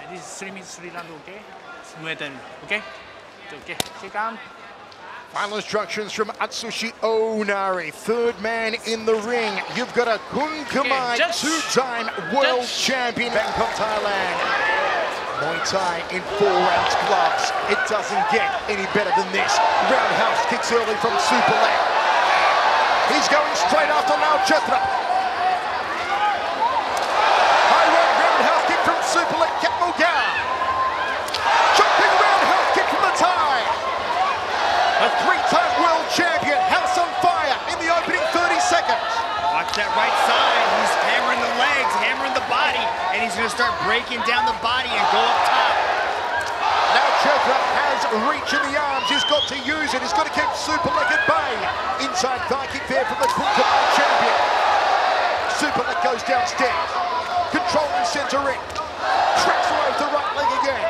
This is 3 minutes, 3 rounds, okay? Muay Thai, okay? Okay, take on. Final instructions from Atsushi Onari, third man in the ring. You've got a Kongthoranee two-time world champion, Bangkok, Thailand. Muay Thai in 4 rounds gloves. It doesn't get any better than this. Roundhouse kicks early from Superlek. He's going straight after Lao Chetra. High roundhouse kick from Superlek, Kickboxing. Jumping roundhouse kick from the Thai. A 3-time world champion, house on fire in the opening 30 seconds. Watch that right side. He's hammering the legs, hammering the body, and he's going to start breaking down the body and go up top. Now Chetra has reach in the arms. He's got to use it. He's got to keep Superlek at bay. Inside thigh kick there from the Kongthoranee champion. Superlek goes downstairs. Controlling center ring. Tracks away with the right leg again.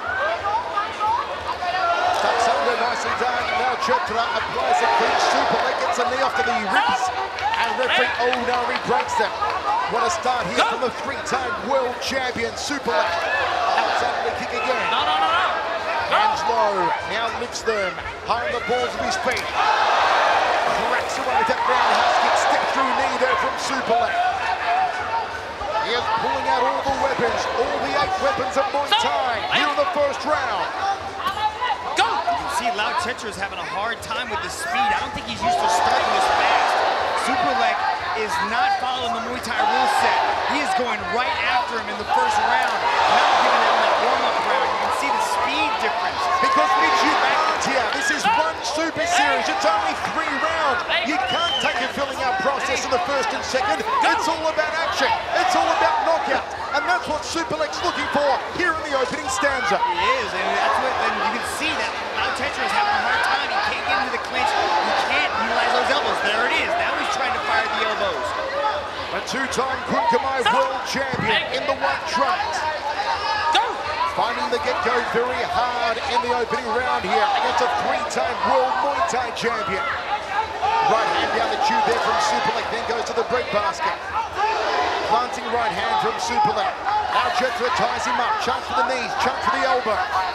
Starts under, nicely done. Now Chetra applies a clean. Superlek gets a knee off to the ribs. And referee Onari breaks them. What a start here from the 3-time world champion, Superlek. Outside the kick again. Hands low, now lifts them. High on the balls of his feet. Cracks away with that roundhouse kick. Step through knee there from Superlek. He is pulling out all the weapons, all the 8 weapons of Muay Thai here in the first round. Go! You can see Lao Chetra is having a hard time with the speed. I don't think he's used to starting this fast. Superlek is not following the Muay Thai rule set. He is going right after him in the first round, not giving him that warm-up round. You can see the speed difference. Because this is one super series. It's only 3 rounds. You can't take a filling out process in the first and second. It's all about action. It's all about knockout. And that's what Superlek's looking for here in the opening stanza. He is, and that's what you can see that Lao Chetra is having a hard time. He can't get into the clinch. He can't utilize those elbows. There it is. Now he's trying to fire the elbows. A 2-time Kongthoranee world champion in the white trunks. Finding the get-go very hard in the opening round here against a 3-time world Muay Thai champion. Right hand down the tube there from Superlek, then goes to the bread basket. Planting right hand from Superlek. Now Chetra ties him up, chunk for the knees, chunk for the elbow.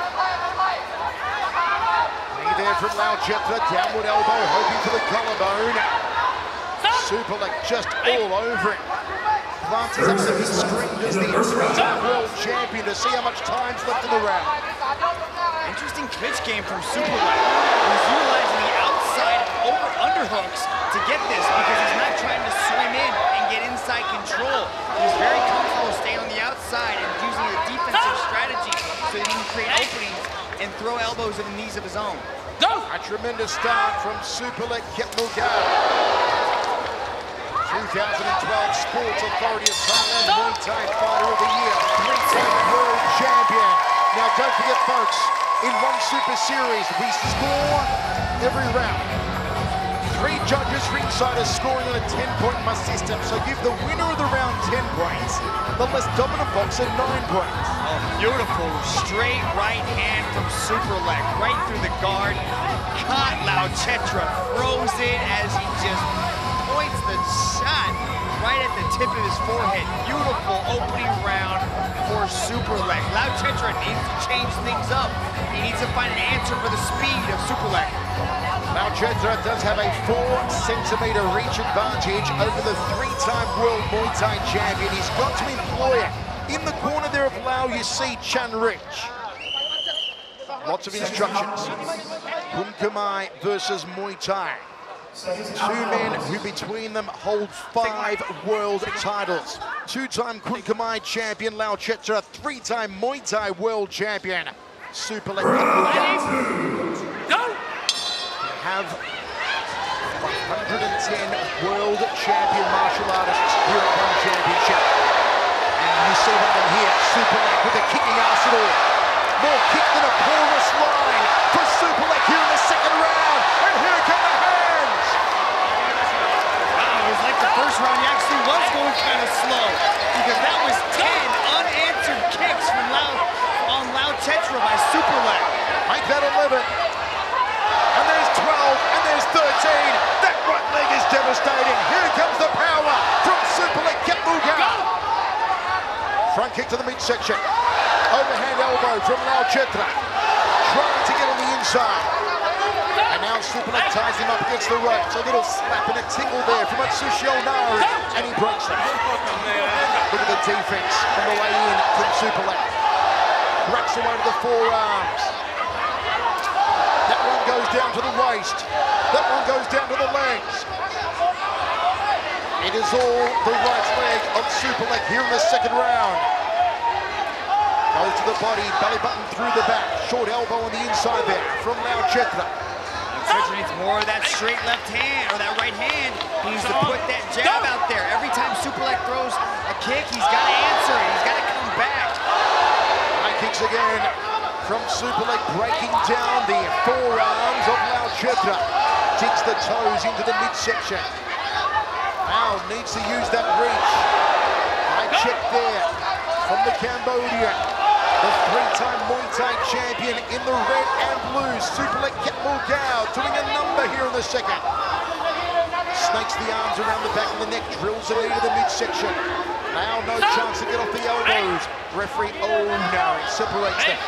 Knee there from Lao Chetra, downward elbow, hoping for the collarbone. Superlek just all over it. Plants his up to his screen as the 3-time world champion to see how much time's left in the round. Interesting clinch game from Superlek. He's utilizing the outside underhooks to get this because he's not trying to swim in and get inside control. He's very comfortable staying on the outside and using a defensive strategy so that he can create openings and throw elbows and knees of his own. A tremendous start from Superlek Kickboxing. 2012 Sports Authority of Thailand Muay Thai Fighter of the Year, 3-time world champion. Now don't forget folks, in one super series we score every round. 3 judges ringside are scoring on a 10-point must system, so give the winner of the round 10 points, the less dominant boxer 9 points. Oh, beautiful straight right hand from Superlek, right through the guard. Caught Lao Chetra, throws it as he just points the shot right at the tip of his forehead. Beautiful opening round for Superlek. Lao Chetra needs to change things up. He needs to find an answer for the speed of Superlek. Lao Chetra does have a 4-centimeter reach advantage over the 3-time world Muay Thai champion. He's got to employ it. In the corner there of Lao, you see Chan Rich. Lots of instructions. Kongthoranee versus Muay Thai. 2 men who between them hold 5 world titles. 2-time Kongthoranee champion Lao Chetra, 3-time Muay Thai world champion Superlek. Have 110 world champion martial artists here at One Championship. And you see one of them here, Superlek with a kicking arsenal. More kick than a porous line for Superlek here in the 2nd round. And here come the hands. Wow, it was like the first round he actually was going kind of slow because that was 10 unanswered kicks from Lao Chetra by Superlek. Make that 11. And there's 12, and there's 13. That right leg is devastating. Here comes the power from Superlek Kickboxing. Front kick to the midsection. Overhand elbow from Lao Chetra. Trying to get on the inside. And now Superlek ties him up against the ropes. A little slap and a tingle there from Kongthoranee. And he breaks it. Look at the defense on the way in from Superlek. Cracks away to the forearms. That one goes down to the waist. That one goes down to the legs. It is all the right leg of Superlek here in the second round. Goes to the body, belly button through the back. Short elbow on the inside there from Lao Chetra. Chetra needs more of that straight left hand, or that right hand. He needs to put that jab out there. Every time Superlek throws a kick, he's got to answer it. He's got to come back. High kicks again from Superlek, breaking down the forearms of Lao Chetra. Digs the toes into the midsection. Lao needs to use that reach. High check there from the Cambodian. The three-time Muay Thai champion in the red and blue. Superlek doing a number here in the second. Snakes the arms around the back of the neck, drills it into the midsection. Now no chance to get off the elbows. Referee Kongthoranee separates them.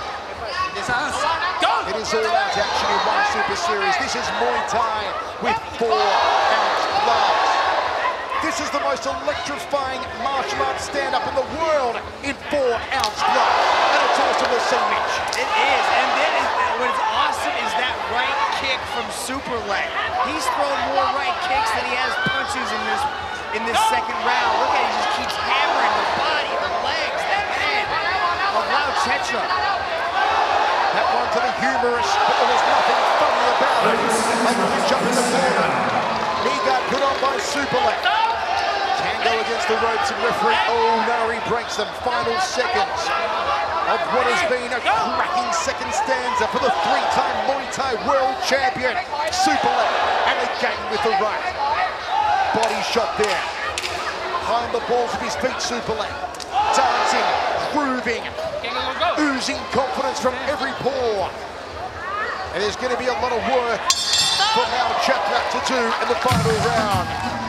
It is all out action in one Super Series. This is Muay Thai with 4-ounce gloves. This is the most electrifying martial arts stand-up in the world in 4-ounce gloves. And it's awesome to see, Mitch. It is, and then what's awesome is that right kick from Superlek. He's thrown more right kicks than he has punches in this second round. Look at it, he just keeps hammering the body, the legs, the head of Lao Chetra. That one to the humorous, but there was nothing funny about it. Like a jump in the corner. Knee guard put on by Superlek. Tango against the ropes, and referee Kongthoranee breaks them. Final seconds of what has been a cracking second stanza for the three-time Muay Thai world champion, Superlek. And again with the right. Body shot there. High on the balls of his feet, Superlek. Dancing, grooving, oozing confidence from every pore. And there's going to be a lot of work for Lao Chetra to do in the final round.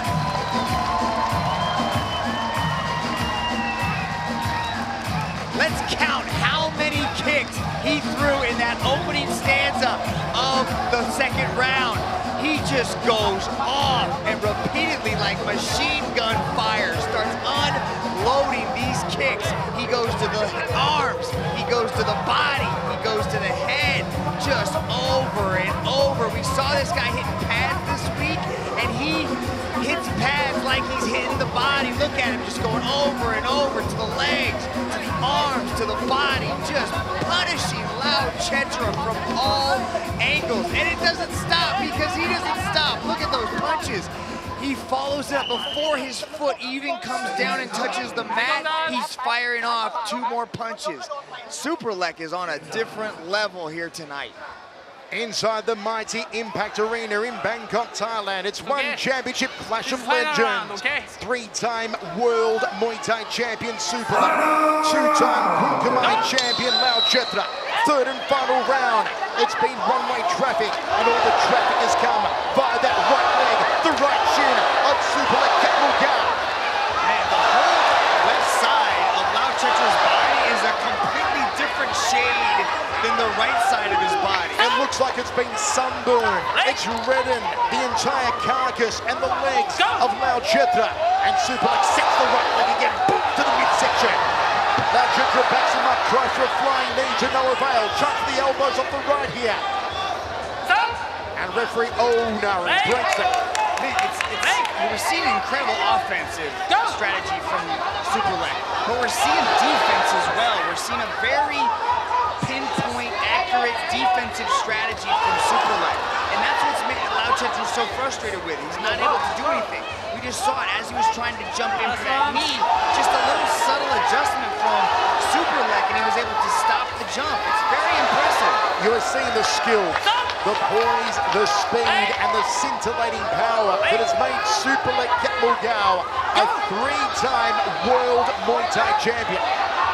Let's count how many kicks he threw in that opening stanza of the second round. He just goes off and repeatedly, like machine gun fire, starts unloading these kicks. He goes to the arms, he goes to the body, he goes to the head, just over and over. We saw this guy hitting pads this week, and he hits pads like he's hitting the body. Look at him just going over and over to the legs, to the arms, to the body, just punishing Lao Chetra from all angles. And it doesn't stop because he doesn't stop. Look at those punches. He follows it up before his foot even comes down and touches the mat. He's firing off 2 more punches. Superlek is on a different level here tonight. Inside the mighty Impact Arena in Bangkok, Thailand. It's one championship clash of legends. Three-time world Muay Thai champion Superlek. Two-time Kongthoranee champion Lao Chetra. Third and final round. It's been one-way traffic, and all the traffic has come via that right leg, the right shin of Superlek. Man, the whole left side of Lao Chetra's body is a completely different shade than the right side of his body. It looks like it's been sunburned. It's reddened the entire carcass and the legs of Lao Chetra. And Superlek sets the right leg again, boom, to the midsection. Lao Chetra backs him up, tries for a flying knee to no avail. Chucks the elbows off the right here. And referee Kongthoranee breaks it. We're seeing incredible offensive strategy from Superlek, but we're seeing defense as well. We're seeing a very pinpoint, accurate defensive strategy from Superlek. And that's what's made Lao Chetra so frustrated with. He's not able to do anything. We just saw it as he was trying to jump in for that knee. Just a little subtle adjustment from Superlek, and he was able to stop the jump. It's very impressive. You are seeing the skill, the poise, the speed, and the scintillating power that has made Superlek a three-time world Muay Thai champion.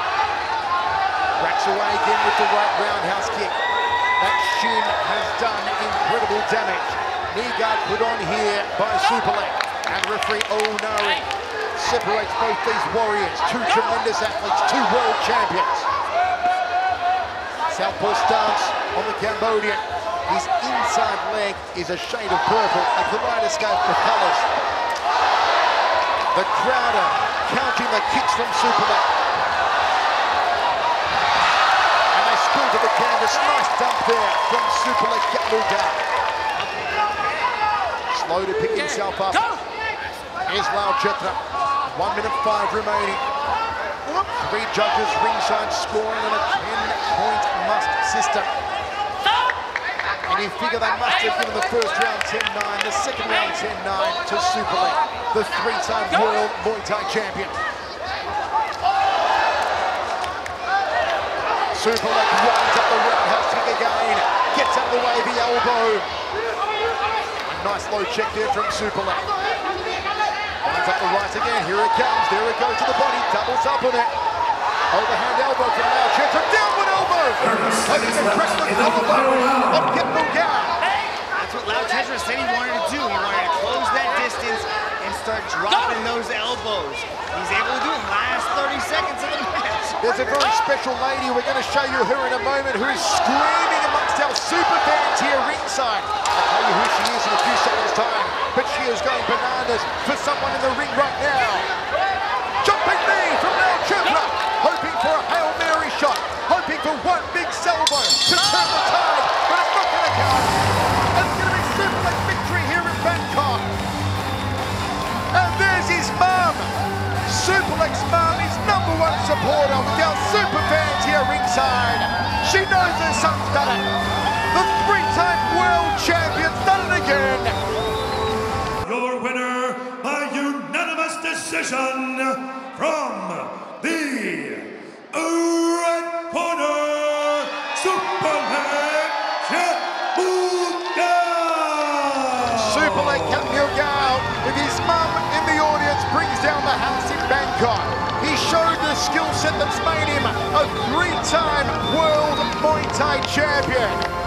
Racks away again with the right roundhouse kick. That shin has done incredible damage. Knee guard put on here by Superlek. And referee Kongthoranee separates both these warriors. 2 tremendous athletes, 2 world champions. Southpaw stance on the Cambodian. His inside leg is a shade of purple, a kaleidoscope of colours. The Crowder counting the kicks from Superlek. And they spill to the canvas. Nice dump there from Superlek Katluga. Slow to pick himself up. Here's Lao Chetra. 1 minute 5 remaining. 3 judges ringside scoring on a 10-point must system. And you figure they must have given the first round 10-9, the second round 10-9 to Superlek, the 3-time world Muay Thai champion. Superlek winds up the roundhouse kick again, gets out of the way of the elbow. A nice low check there from Superlek. Winds up the right again, here it comes, there it goes to the body, doubles up on it. Overhand elbow from Lao Chetra, downward elbow! Hoping to crack the collarbone of Kickboxing. That's what Lao Chetra said he wanted to do. He wanted to close that distance and start dropping those elbows. He's able to do it in the last 30 seconds of the match. There's a very special lady, we're going to show you her in a moment, who is screaming amongst our super fans here ringside. I'll tell you who she is in a few seconds' time, but she is going bananas for someone in the ring right now. Jumping knee from Lao Chetra, hoping for a Hail Mary shot, hoping for one big salvo to turn the tide, but it's not going to come. It's going to be Superlek victory here in Bangkok. And there's his mum. Superlek's mum is #1 supporter with our super fans here ringside. She knows her son's done it. The 3-time world champion's done it again. Your winner by unanimous decision from the red corner, Superlek Katluga. Superlek Katluga, with his mum in the audience, brings down the house in Bangkok. He showed the skill set that's made him a 3-time world Muay Thai champion.